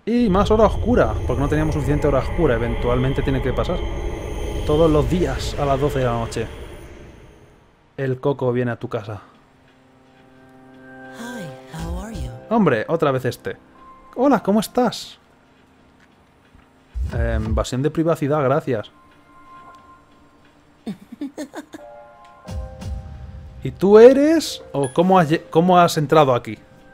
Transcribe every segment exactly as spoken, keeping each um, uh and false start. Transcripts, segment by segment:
Y más hora oscura, porque no teníamos suficiente hora oscura. Eventualmente tiene que pasar. Todos los días a las doce de la noche. El Coco viene a tu casa. Hi, how are you? Hombre, otra vez este. Hola, ¿cómo estás? Eh, invasión de privacidad, gracias. ¿Y tú eres? ¿O cómo has, cómo has entrado aquí?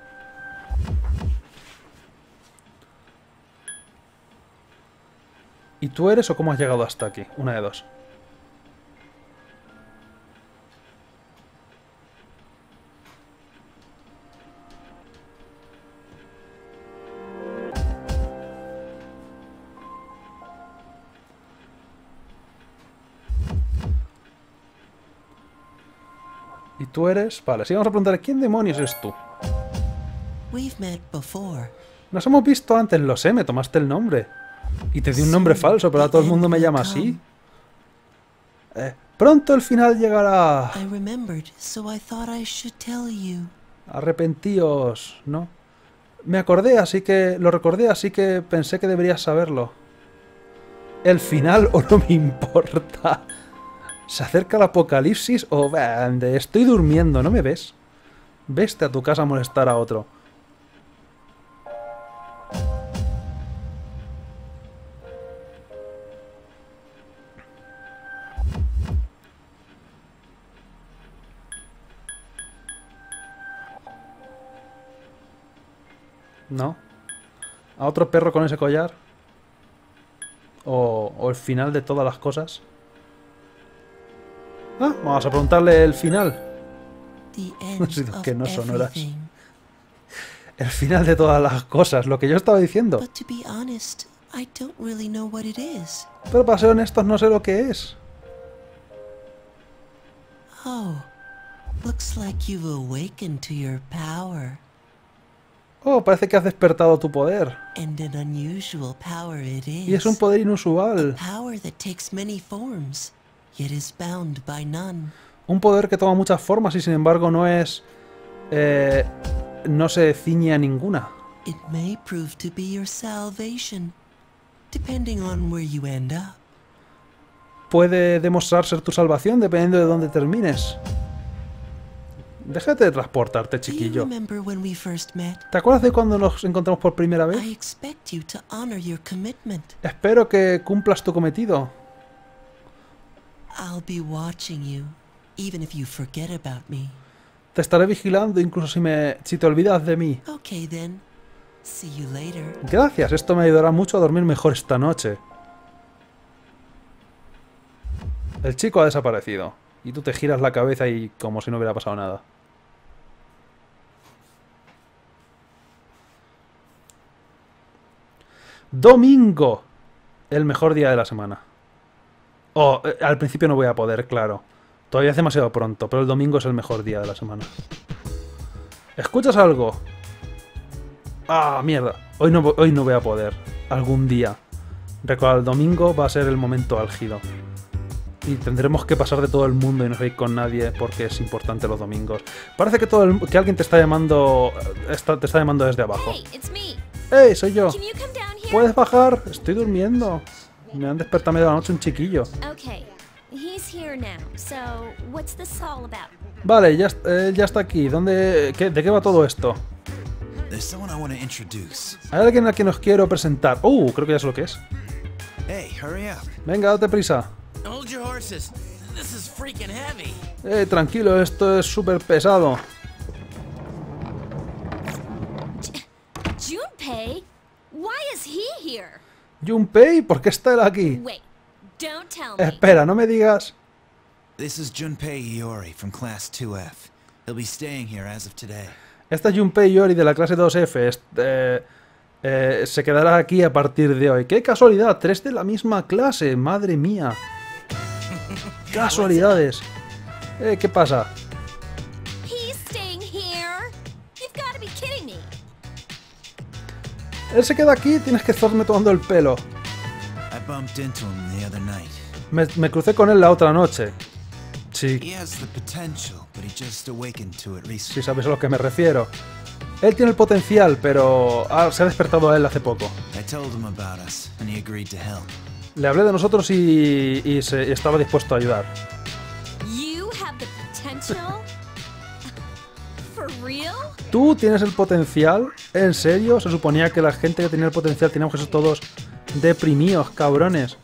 ¿Y tú eres o cómo has llegado hasta aquí? Una de dos. ¿Y tú eres? Vale, sí, vamos a preguntar ¿quién demonios eres tú? We've met before. Nos hemos visto antes, lo sé, me tomaste el nombre. Y te di un nombre falso, pero ahora todo el mundo me llama así. Eh, pronto el final llegará. I remembered, so I thought I should tell you. Arrepentíos, ¿no? Me acordé, así que... Lo recordé, así que pensé que deberías saberlo. ¿El final o no me importa? ¿Se acerca el apocalipsis o... Bah, estoy durmiendo, ¿no me ves? Veste a tu casa a molestar a otro. ¿No? ¿A otro perro con ese collar? ¿O, o el final de todas las cosas? Ah, vamos a preguntarle el final. The No end sé of que no sonoras. everything. El final de todas las cosas, lo que yo estaba diciendo. But to be honest, I don't really know what it is. Pero para ser honestos no sé lo que es. Oh, looks like you've awakened to your power. Oh, parece que has despertado tu poder. And an unusual power it is. Y es un poder inusual. Power that takes many forms, yet is bound by none. Un poder que toma muchas formas y sin embargo no es... Eh, no se ciñe a ninguna. It may prove to be your salvation, depending on where you end up. Puede demostrar ser tu salvación dependiendo de dónde termines. Déjate de transportarte, Do you chiquillo. remember when we first met? ¿Te acuerdas de cuando nos encontramos por primera I vez? expect you to honor your commitment. Espero que cumplas tu cometido. I'll be watching you, even if you forget about me. Te estaré vigilando incluso si, me, si te olvidas de mí. Okay then. See you later. Gracias, esto me ayudará mucho a dormir mejor esta noche. El chico ha desaparecido. Y tú te giras la cabeza y como si no hubiera pasado nada. Domingo. El mejor día de la semana. Oh, eh, al principio no voy a poder, claro. Todavía es demasiado pronto, pero el domingo es el mejor día de la semana. ¿Escuchas algo? Ah, mierda. Hoy no, hoy no voy a poder. Algún día. Recuerda, el domingo va a ser el momento álgido. Y tendremos que pasar de todo el mundo y no ir con nadie porque es importante los domingos. Parece que todo el, que alguien te está llamando está, te está llamando desde abajo. Hey, it's me. ¡Hey, soy yo! Can you come down here? ¿Puedes bajar? Estoy durmiendo. Me han despertado a medio de la noche un chiquillo. Okay, he's here now. So, what's this all about? Vale, ya, él ya está aquí. ¿Dónde, qué, ¿De qué va todo esto? There's someone I want to introduce. Hay alguien a quien os quiero presentar. Uh, creo que ya sé lo que es. Hey, hurry up. Venga, date prisa. Hold your horses. This is freaking heavy. Eh, tranquilo, esto es súper pesado. Junpei? Why is he here? Junpei, ¿por qué está él aquí? Wait, don't tell me. Espera, no me digas. This is Junpei Iori from Class two F. He'll be staying here as of today. Esta es Junpei Iori de la clase dos F. Este, eh, se quedará aquí a partir de hoy. ¡Qué casualidad! Tres de la misma clase. ¡Madre mía! ¡Casualidades! Eh, ¿qué pasa? He's staying here? You've got to be kidding me. Él se queda aquí, tienes que estarme tomando el pelo. I bumped into him the other night. Me, me crucé con él la otra noche. Sí, He has the potential, but he just awakened to it sí recently. sabes a lo que me refiero. Él tiene el potencial, pero ah, se ha despertado a él hace poco. I told him about us, and he agreed to help. Le hablé de nosotros y, y se, estaba dispuesto a ayudar. You have the potential? For real? ¿Tú tienes el potencial? ¿En serio? Se suponía que la gente que tenía el potencial teníamos que ser todos deprimidos, cabrones.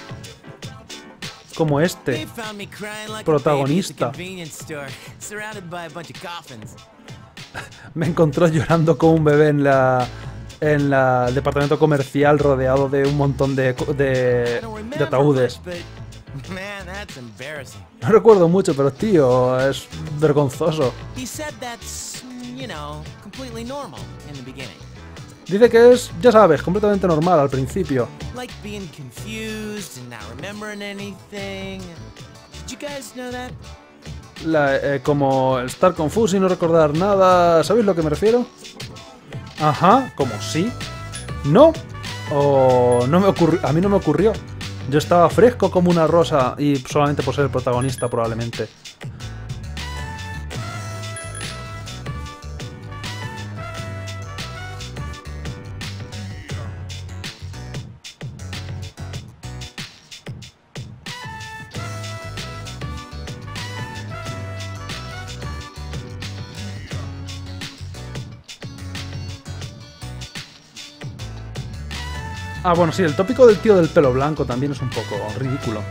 Como este. They found me crying like Protagonista. a baby at the convenience store, surrounded by a bunch of coffins. Me encontró llorando como un bebé en la en la, el departamento comercial rodeado de un montón de, I de, don't de remember ataúdes. much, but man, that's embarrassing. No recuerdo mucho, pero tío, es vergonzoso. He said that's, you know, completely normal in the beginning. Dice que es, ya sabes, completamente normal al principio. Like being confused and not remembering anything. Did you guys know that? La, eh, como estar confuso y no recordar nada. ¿Sabéis lo que me refiero? Ajá, como sí. No. O no me ocurrió. A mí no me ocurrió. Yo estaba fresco como una rosa y solamente por ser el protagonista probablemente. Ah, bueno, sí, el tópico del tío del pelo blanco también es un poco ridículo.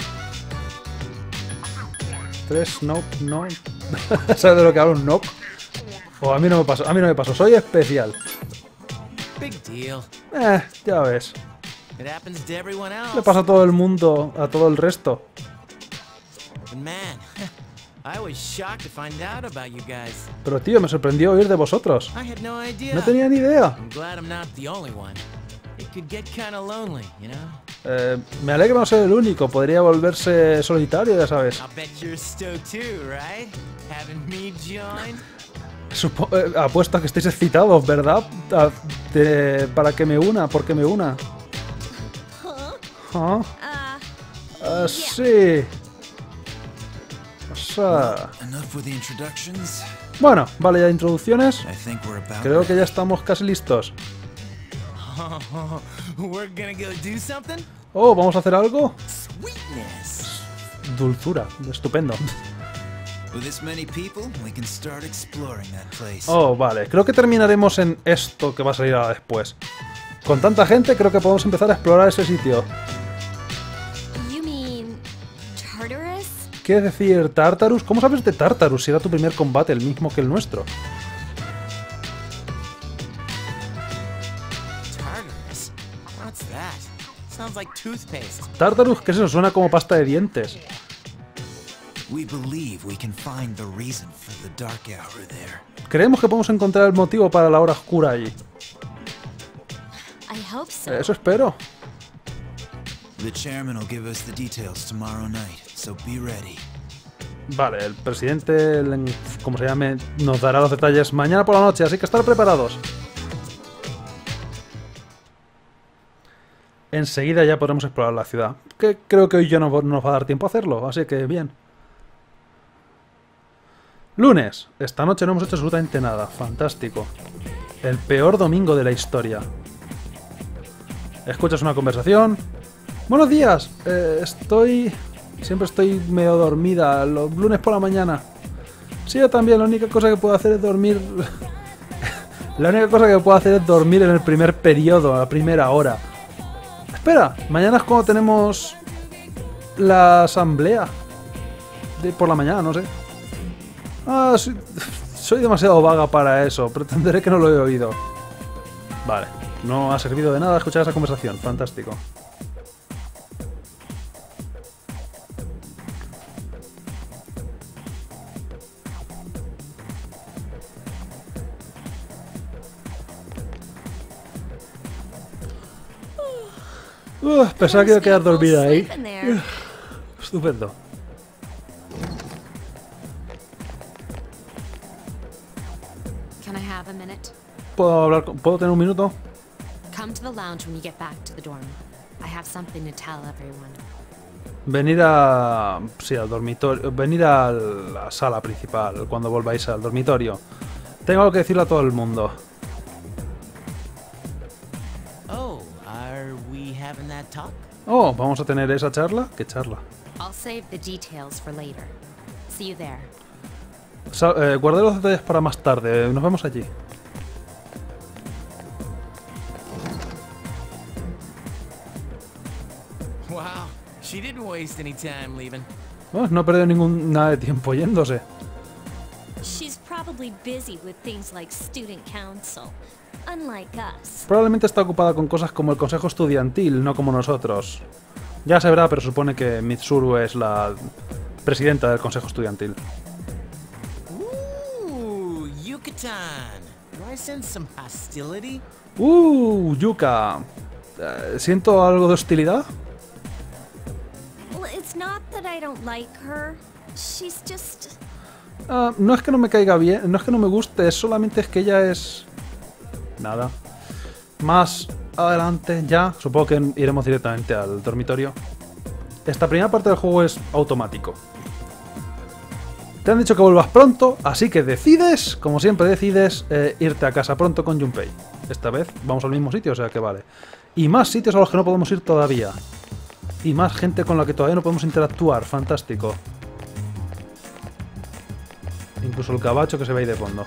Tres, no, no. ¿Sabes de lo que hablo? Un knock. O a mí no me pasó, a mí no me pasó, soy especial. Big deal. Eh, ya ves. It happens to everyone else. Le pasa a todo el mundo, a todo el resto. But man, I was shocked to find out about you guys. Pero tío, me sorprendió oír de vosotros. I had no idea. No tenía ni idea. I'm glad I'm not the only one. It could get kind of lonely, you know? Eh, me alegra no ser el único, podría volverse solitario, ya sabes. I'll bet you're stoked too, right? Having me join? Supo eh, apuesto a que estéis excitados, ¿verdad? A- de- para que me una, porque me una. Huh? ¿Ah? Uh, Ah, sí. O sea... Enough with the introductions. Bueno, vale, ya introducciones. I think we're about Creo que ya estamos casi listos. We're gonna go do something? Oh, ¿vamos a hacer algo? Sweetness. Dulzura, estupendo. With this many people, we can start exploring that place. Oh, vale, creo que terminaremos en esto que va a salir ahora después. Con tanta gente, creo que podemos empezar a explorar ese sitio. you mean Tartarus? ¿Quieres decir Tartarus? ¿Cómo sabes de Tartarus si era tu primer combate, el mismo que el nuestro? Tartarus? What's that? Sounds like toothpaste. Tartarus, ¿qué es eso? Suena como pasta de dientes. We believe we can find the reason for the dark hour there. Creemos que podemos encontrar el motivo para la hora oscura allí. I hope so. Eso espero. The chairman will give us the details tomorrow night, so be ready. Vale, el presidente, el- como se llame, nos dará los detalles mañana por la noche, así que estar preparados. Enseguida ya podremos explorar la ciudad, que creo que hoy ya no no nos va a dar tiempo a hacerlo, así que bien. Lunes. Esta noche no hemos hecho absolutamente nada. Fantástico. El peor domingo de la historia. Escuchas una conversación. Buenos días. Eh, estoy... Siempre estoy medio dormida los lunes por la mañana. Sí, yo también. La única cosa que puedo hacer es dormir... la única cosa que puedo hacer es dormir en el primer periodo, a la primera hora. Espera, mañana es cuando tenemos la asamblea. De por la mañana, no sé. Ah, soy, soy demasiado vaga para eso. Pretenderé que no lo he oído. Vale, no ha servido de nada escuchar esa conversación. Fantástico. Uf, pensaba que iba a quedar dormida ahí. Sleep in there. Estupendo. Can I have a minute? ¿Puedo hablar con- ¿Puedo tener un minuto? Come to the lounge when you get back to the dorm. I have something to tell everyone. Venir a... Sí, al dormitorio. Venir a la sala principal cuando volváis al dormitorio. Tengo algo que decirle a todo el mundo. Oh, are we having that talk? Oh, ¿vamos a tener esa charla? ¿Qué charla? I'll save the details for later. See you there. Sa eh, guardé los detalles para más tarde. Nos vemos allí. Wow, she didn't waste any time leaving. Oh, no he perdido ningún nada de tiempo yéndose. She's probably busy with things like student council, unlike us. Probablemente está ocupada con cosas como el consejo estudiantil, no como nosotros. Ya se verá, pero supone que Mitsuru es la presidenta del consejo estudiantil. Ooh, Yucatan. Do I sense some hostility? ¡Uh, Yuka! Eh, ¿Siento algo de hostilidad? Well, it's not that I don't like her. She's just... Ah, no es que no me caiga bien, no es que no me guste, es solamente es que ella es... Nada. Más adelante ya, supongo que iremos directamente al dormitorio. Esta primera parte del juego es automático. Te han dicho que vuelvas pronto, así que decides, como siempre decides, eh, irte a casa pronto con Junpei. Esta vez vamos al mismo sitio, o sea que vale. Y más sitios a los que no podemos ir todavía. Y más gente con la que todavía no podemos interactuar, fantástico. Incluso el cabacho que se ve ahí de fondo.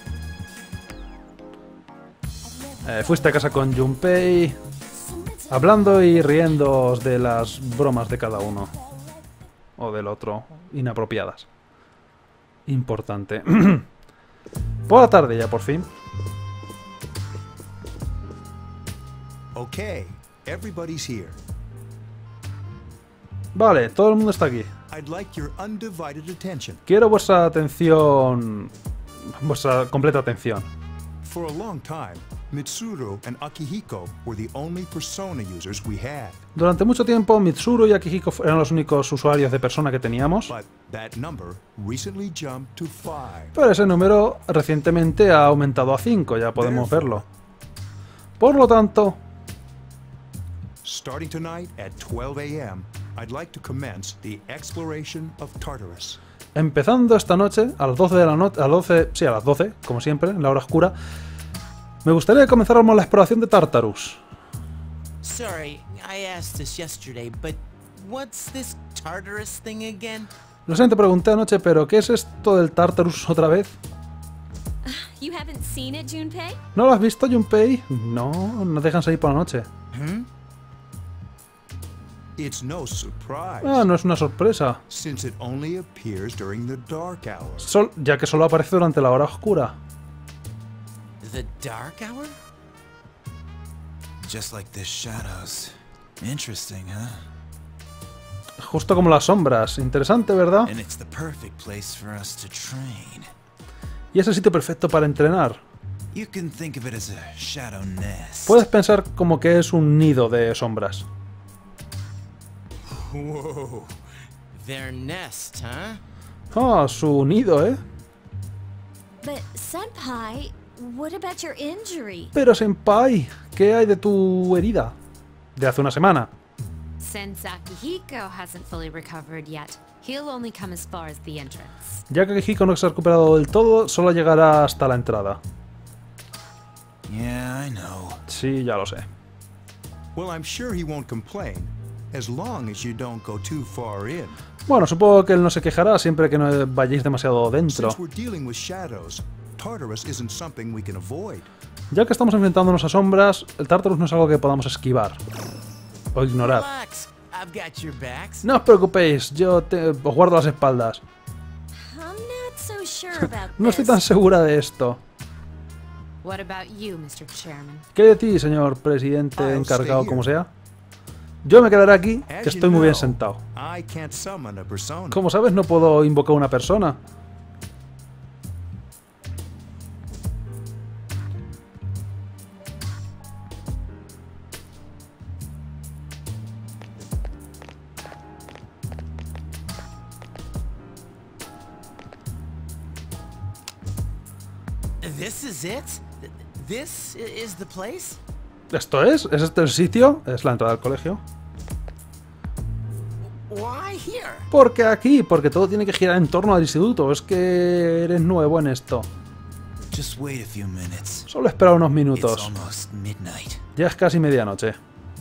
Eh, fuiste a casa con Junpei, hablando y riéndoos de las bromas de cada uno. O del otro, inapropiadas. Importante. Por la tarde ya, por fin. Okay, everybody's here. Vale, todo el mundo está aquí. I'd like your undivided attention. Quiero vuestra atención... Vuestra completa atención. For a long time, Mitsuru and Akihiko were the only Persona users we had. Durante mucho tiempo, Mitsuru y Akihiko eran los únicos usuarios de Persona que teníamos. But that number recently jumped to five. Pero ese número recientemente ha aumentado a cinco, ya podemos verlo. Por lo tanto... Starting tonight at twelve A M, I'd like to commence the exploration of Tartarus. Empezando esta noche, a las doce de la noche, a las doce, sí, a las doce, como siempre, en la hora oscura, me gustaría que comenzáramos la exploración de Tartarus. Sorry, I asked this yesterday, but what's this Tartarus thing again? Lo sé, te pregunté anoche, pero ¿qué es esto del Tartarus otra vez? You haven't seen it, Junpei? ¿No lo has visto, Junpei? No, no dejan salir por la noche. Hmm? It's no surprise, Ah, no es una sorpresa, since it only appears during the dark hours. Sol, ya que solo aparece durante la hora oscura. The dark hour? Just like the shadows. Interesting, huh? Justo como las sombras. Interesante, ¿verdad? And it's the perfect place for us to train. Y es el sitio perfecto para entrenar. You can think of it as a shadow nest. Puedes pensar como que es un nido de sombras. Whoa. Their nest, huh? Ah, su nido, ¿eh? But, Senpai, what about your injury? Pero, Senpai, ¿qué hay de tu herida? De hace una semana. Since Akihiko hasn't fully recovered yet, he'll only come as far as the entrance. Ya que Akihiko no se ha recuperado del todo, solo llegará hasta la entrada. Yeah, I know. Sí, ya lo sé. Well, I'm sure he won't complain, as long as you don't go too far in. Bueno, supongo que él no se quejará siempre que no vayáis demasiado dentro. Since we're dealing with shadows, Tartarus isn't something we can avoid. Ya que estamos enfrentándonos a sombras, el Tartarus no es algo que podamos esquivar. O ignorar. Relax, I've got your backs. No os preocupéis, yo te, os guardo las espaldas. I'm not so sure about No estoy this. tan segura de esto. What about you, mister Chairman? ¿Qué hay de ti, señor presidente I'll encargado, stay como here. sea? Yo me quedaré aquí, As que you estoy muy bien know, sentado. I can't summon a persona. Como sabes, no puedo invocar una persona. This is it? Th- This i- is the place? ¿Esto es? ¿Es este el sitio? Es la entrada del colegio. Why here? ¿Por qué aquí? Porque todo tiene que girar en torno al instituto. Es que eres nuevo en esto. Just wait a few minutes. Solo espera unos It's minutos. almost midnight. Ya es casi medianoche.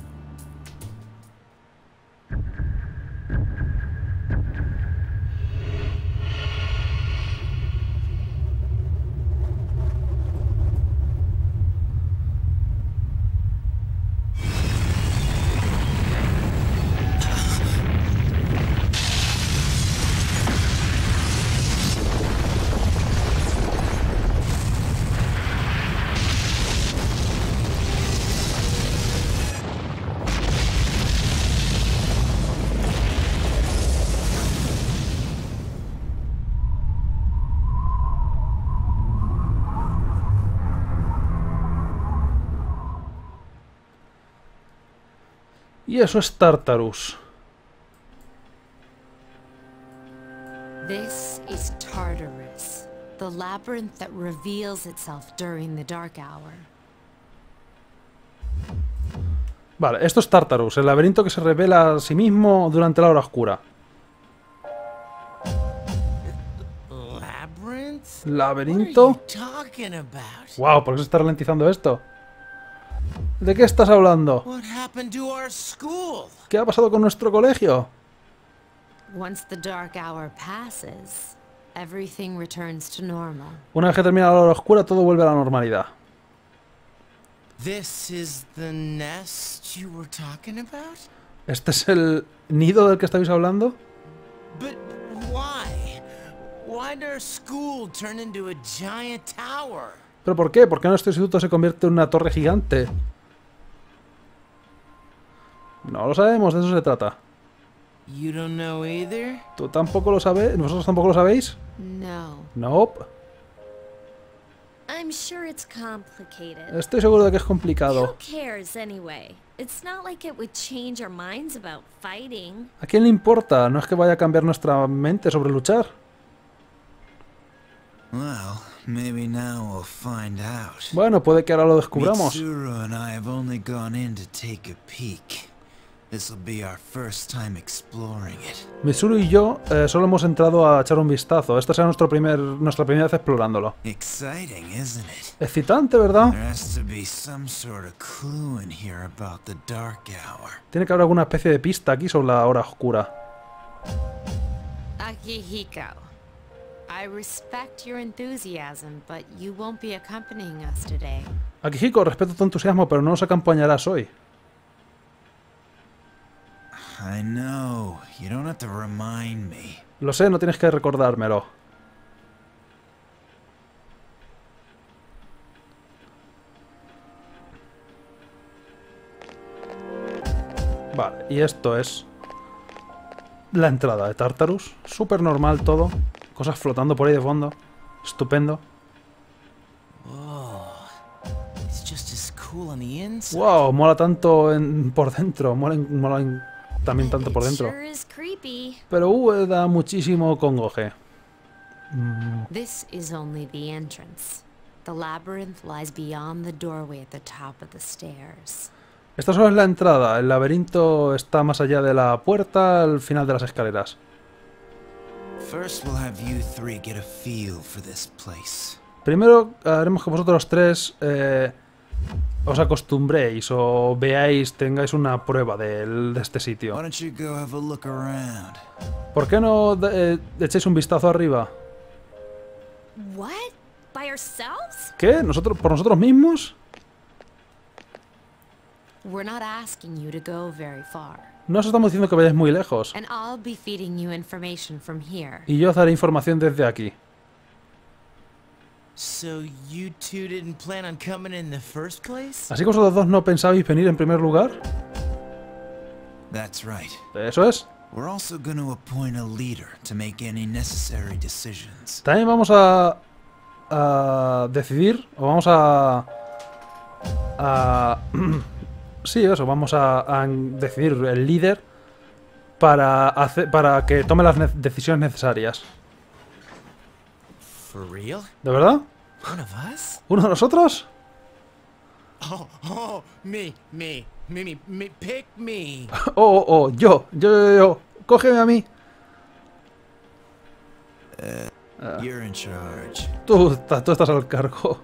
Y eso es Tartarus. This is Tartarus, the labyrinth that reveals itself during the dark hour. Vale, esto es Tartarus, el laberinto que se revela a sí mismo durante la hora oscura. Labyrinth? What are ¿Laberinto? you talking about? Wow, ¿por qué se está ralentizando esto? ¿De qué estás hablando? What happened to our school? ¿Qué ha pasado con nuestro colegio? Once the dark hour passes, everything returns to normal. Una vez que termina la hora oscura, todo vuelve a la normalidad. This is the nest you were talking about? ¿Este es el nido del que estáis hablando? But why? Why did our school turn into a giant tower? ¿Pero por qué? ¿Por qué nuestro instituto se convierte en una torre gigante? No lo sabemos, de eso se trata. You don't know either? ¿Tú tampoco lo sabes? ¿Vosotros tampoco lo sabéis? No. Nope. I'm sure it's complicated. Estoy seguro de que es Who complicado. cares anyway? It's not like it would change our minds about fighting. ¿A quién le importa? No es que vaya a cambiar nuestra mente sobre luchar. Well, maybe now we'll find out. Bueno, puede que ahora lo descubramos. Mitsuru and I have only gone in to take a peek. This will be our first time exploring it. Mitsuru y yo eh, solo hemos entrado a echar un vistazo. Esta será nuestro primer, nuestra primera vez explorándolo. Exciting, isn't it? Excitante, ¿verdad? There has to be some sort of clue in here about the dark hour. Tiene que haber alguna especie de pista aquí sobre la hora oscura. Akihiko, I respect your enthusiasm, but you won't be accompanying us today. Akihiko, respeto tu entusiasmo, pero no nos acompañarás hoy. I know. You don't have to remind me. Lo sé, no tienes que recordármelo. Vale, y esto es la entrada de Tartarus. Súper normal todo. Cosas flotando por ahí de fondo. Estupendo. Whoa. It's just as cool on the inside. Wow, mola tanto en- por dentro. Mola, en- mola en- también tanto por It dentro. sure is creepy. Pero uh, da muchísimo congoje. This is only the entrance. The labyrinth lies beyond the doorway at the top of the stairs. Esta solo es la entrada. El laberinto está más allá de la puerta, al final de las escaleras. First, we'll have you three get a feel for this place. Primero haremos que vosotros tres eh, os acostumbréis o veáis, tengáis una prueba del- de este Why sitio. don't you go have a look around? ¿Por qué no eh, echéis un vistazo arriba? What? By ourselves? ¿Qué? ¿Nosotros, ¿Por nosotros mismos? We're not asking you to go very far, No os estamos diciendo que vayáis muy lejos. and I'll be feeding you information from here. Y yo os daré información desde aquí. So you two didn't plan on coming in the first place? ¿Así que vosotros dos no pensabais venir en primer lugar? That's right. Eso es. We're also going to appoint a leader to make any necessary decisions. También vamos a, a decidir, o vamos a... a sí, eso, vamos a, a decidir el líder para, hacer, para que tome las ne- decisiones necesarias. For real? ¿De verdad? One of us? ¿Uno de nosotros? Oh, oh, me, me, me, me, me, pick me. Oh, oh, oh, yo, yo, yo, yo, cógeme a mí. You're in charge. Tú, ta- tú estás al cargo.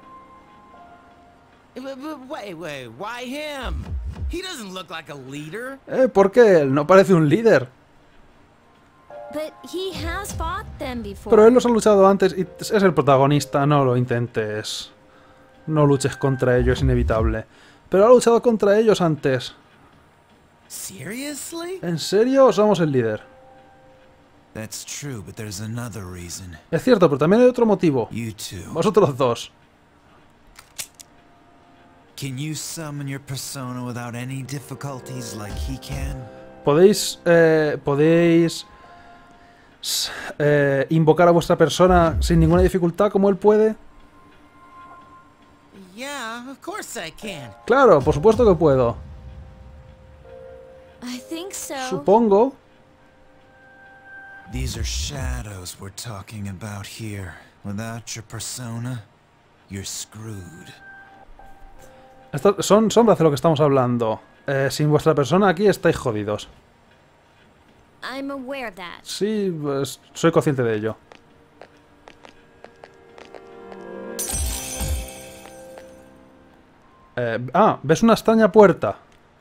But, but wait, wait, why him? He doesn't look like a leader. Eh, ¿por qué? Él no parece un líder. But he has fought them before. Pero él los ha luchado antes y es el protagonista. No lo intentes. No luches contra ellos, es inevitable. Pero ha luchado contra ellos antes. Seriously? ¿En serio? Somos el líder. That's true, but there's another reason. Es cierto, pero también hay otro motivo. You two. Vosotros dos. Can you summon your persona without any difficulties like he can? Podéis... Eh, podéis... Eh, invocar a vuestra persona sin ninguna dificultad como él puede. Yeah, of course I can. Claro, por supuesto que puedo. I think so. Supongo. These are shadows we're talking about here. Without your persona, you're screwed. Estas son sombras de lo que estamos hablando. Eh, sin vuestra persona aquí estáis jodidos. I'm aware of that. Sí, pues, soy consciente de ello. Eh, ah, ¿ves una extraña puerta?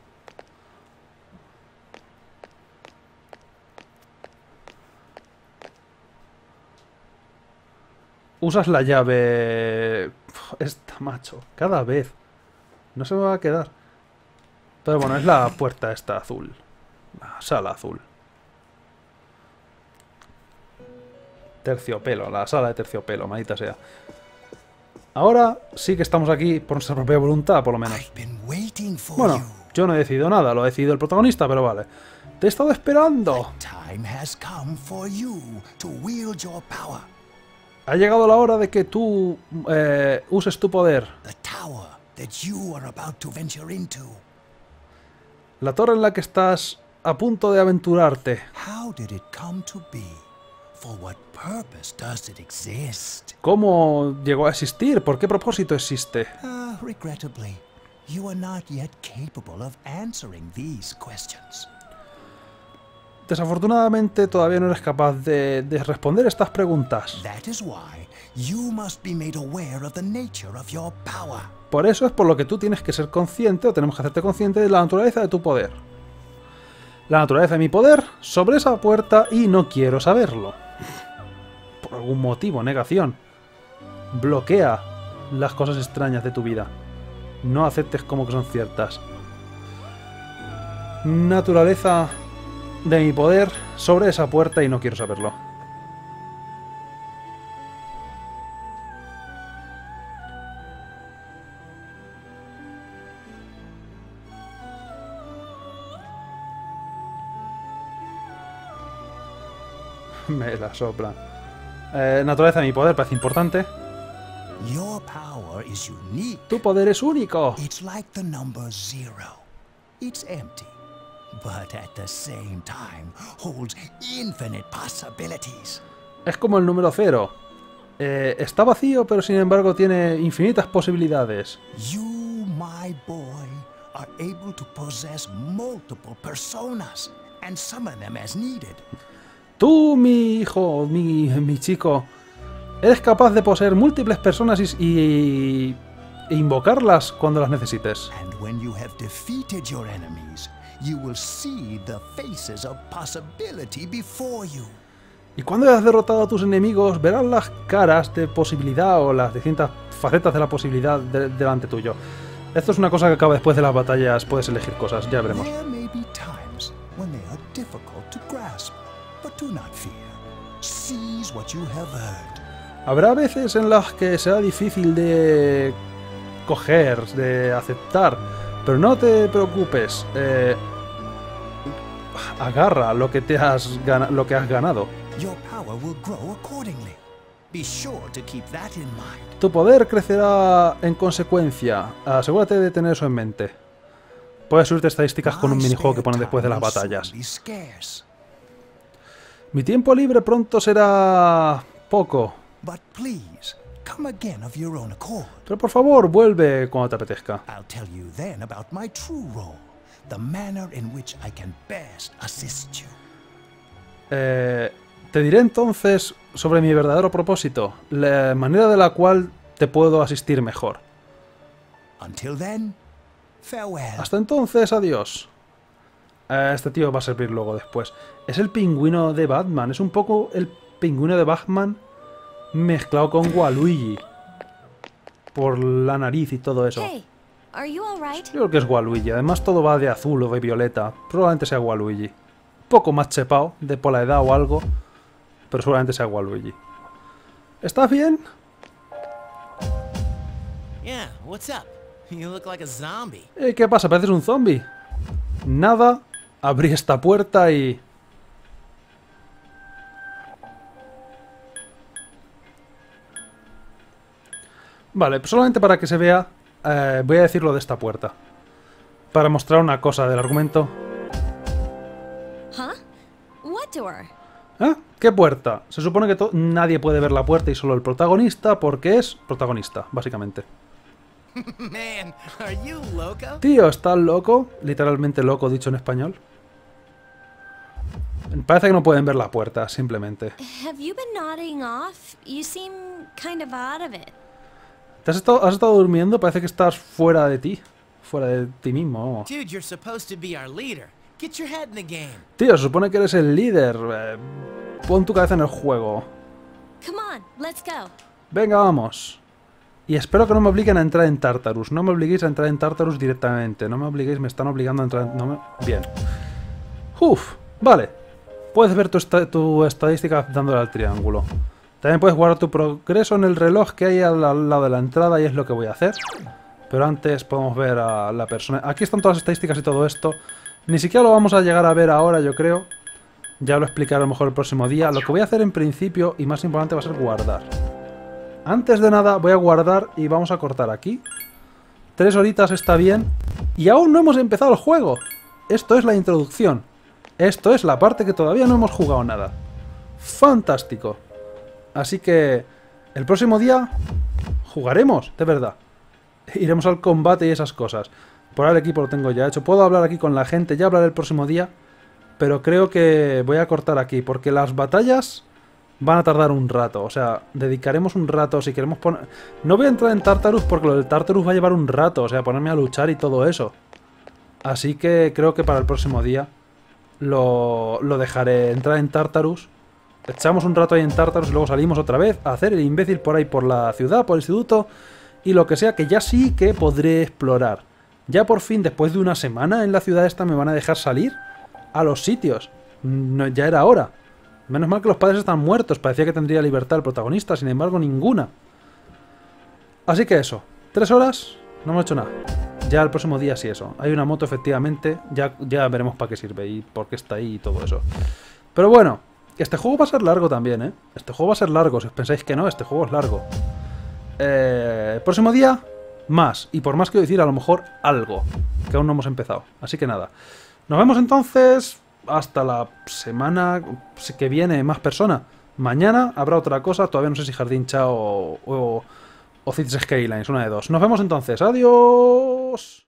Usas la llave... Uf, esta, macho. Cada vez. No se me va a quedar. Pero bueno, es la puerta esta azul. La sala azul. Terciopelo, la sala de terciopelo, maldita sea. Ahora sí que estamos aquí por nuestra propia voluntad, por lo menos. I've been waiting for Bueno, you. yo no he decidido nada, lo ha decidido el protagonista, pero vale. Te he estado esperando. Time has come for you to wield your power. Ha llegado la hora de que tú eh, uses tu poder. The tower that you are about to venture into. La torre en la que estás a punto de aventurarte. How did it come to be? For what purpose does it exist? ¿Cómo llegó a existir? ¿Por qué propósito existe? Ah, regrettably, you are not yet capable of answering these questions. Desafortunadamente todavía no eres capaz de, de responder estas preguntas. That is why you must be made aware of the nature of your power. Por eso es por lo que tú tienes que ser consciente, o tenemos que hacerte consciente de la naturaleza de tu poder. La naturaleza de mi poder sobre esa puerta y no quiero saberlo. Por algún motivo, negación. Bloquea las cosas extrañas de tu vida. No aceptes como que son ciertas. Naturaleza de mi poder sobre esa puerta y no quiero saberlo. Me la sopla. Eh, naturaleza de mi poder parece importante. Your power is unique. Tu poder es único. It's like the number zero. It's empty, but at the same time holds infinite possibilities. Es como el número cero. Eh, está vacío, pero sin embargo tiene infinitas posibilidades. You, my boy, are able to possess multiple personas and summon them as needed. Tú, mi hijo, mi, mi chico, eres capaz de poseer múltiples personas y, y e invocarlas cuando las necesites. And when you have defeated your enemies, you will see the faces of possibility before you. Y cuando hayas derrotado a tus enemigos, verás las caras de posibilidad o las distintas facetas de la posibilidad de, delante tuyo. Esto es una cosa que acaba después de las batallas, puedes elegir cosas, ya veremos. There may be times when they are difficult to grasp, but do not fear. Seize what you have earned. Habrá veces en las que será difícil de coger, de aceptar, pero no te preocupes. Eh, agarra lo que te has lo que has ganado. Your power will grow accordingly. Be sure to keep that in mind. Tu poder crecerá en consecuencia. Asegúrate de tener eso en mente. Puedes subirte estadísticas con un minijuego que ponen después de las batallas. Mi tiempo libre pronto será poco. But please, come again of your own accord. Pero por favor, vuelve cuando te apetezca. I'll tell you then about my true role, the manner in which I can best assist you. Eh, te diré entonces sobre mi verdadero propósito, la manera de la cual te puedo asistir mejor. Until then, farewell. Hasta entonces, adiós. Eh, Este tío va a servir luego después. Es el pingüino de Batman. Es un poco el pingüino de Batman mezclado con Waluigi. Por la nariz y todo eso. Hey, are you all right? Yo creo que es Waluigi. Además todo va de azul o de violeta. Probablemente sea Waluigi. Un poco más chepao, de por la edad o algo. Pero seguramente sea Waluigi. ¿Estás bien? Yeah, what's up? You look like a zombie. Eh, ¿Qué pasa? ¿Pareces un zombie? Nada. Abrí esta puerta y... Vale, solamente para que se vea, eh, voy a decir lo de esta puerta. Para mostrar una cosa del argumento. Huh? What door? ¿Eh? ¿Qué puerta? Se supone que to- nadie puede ver la puerta y solo el protagonista, porque es protagonista, básicamente. Man, are you loco? Tío, ¿estás loco? Literalmente loco, dicho en español. Parece que no pueden ver la puerta, simplemente. Have you been nodding off? You seem kind of out of it. ¿Te has estado, has estado durmiendo? Parece que estás fuera de ti. Fuera de ti mismo, vamos. Dude, you're supposed to be our leader. Get your head in the game. Tío, se supone que eres el líder. Eh, pon tu cabeza en el juego. Come on, let's go. Venga, vamos. Y espero que no me obliguen a entrar en Tartarus. No me obliguéis a entrar en Tartarus directamente. No me obliguéis, me están obligando a entrar en... No me... Bien. Uf, vale. Puedes ver tu, esta... tu estadística dándole al triángulo. También puedes guardar tu progreso en el reloj que hay al, al lado de la entrada y es lo que voy a hacer. Pero antes podemos ver a la persona... Aquí están todas las estadísticas y todo esto. Ni siquiera lo vamos a llegar a ver ahora, yo creo. Ya lo explicaré a lo mejor el próximo día. Lo que voy a hacer en principio, y más importante, va a ser guardar. Antes de nada voy a guardar y vamos a cortar aquí. Tres horitas está bien. Y aún no hemos empezado el juego. Esto es la introducción. Esto es la parte que todavía no hemos jugado nada. Fantástico. Así que el próximo día jugaremos, de verdad. Iremos al combate y esas cosas. Por ahora el equipo lo tengo ya hecho. Puedo hablar aquí con la gente, ya hablaré el próximo día. Pero creo que voy a cortar aquí, porque las batallas van a tardar un rato. O sea, dedicaremos un rato si queremos poner... No voy a entrar en Tartarus porque lo del Tartarus va a llevar un rato. O sea, ponerme a luchar y todo eso. Así que creo que para el próximo día lo, lo dejaré entrar en Tartarus. Echamos un rato ahí en Tartarus y luego salimos otra vez a hacer el imbécil por ahí por la ciudad, por el instituto y lo que sea, que ya sí que podré explorar. Ya por fin, después de una semana en la ciudad esta, me van a dejar salir a los sitios. No, ya era hora. Menos mal que los padres están muertos, parecía que tendría libertad el protagonista, sin embargo ninguna. Así que eso, tres horas, no hemos hecho nada. Ya el próximo día sí eso. Hay una moto efectivamente, ya, ya veremos para qué sirve y por qué está ahí y todo eso. Pero bueno, este juego va a ser largo también, ¿eh? Este juego va a ser largo, si os pensáis que no, este juego es largo. Eh, el próximo día, más. Y por más quiero decir, a lo mejor algo, que aún no hemos empezado. Así que nada. Nos vemos entonces hasta la semana que viene, más persona. Mañana habrá otra cosa, todavía no sé si Jardín Chao o, o, o Cities Skylines, una de dos. Nos vemos entonces, adiós.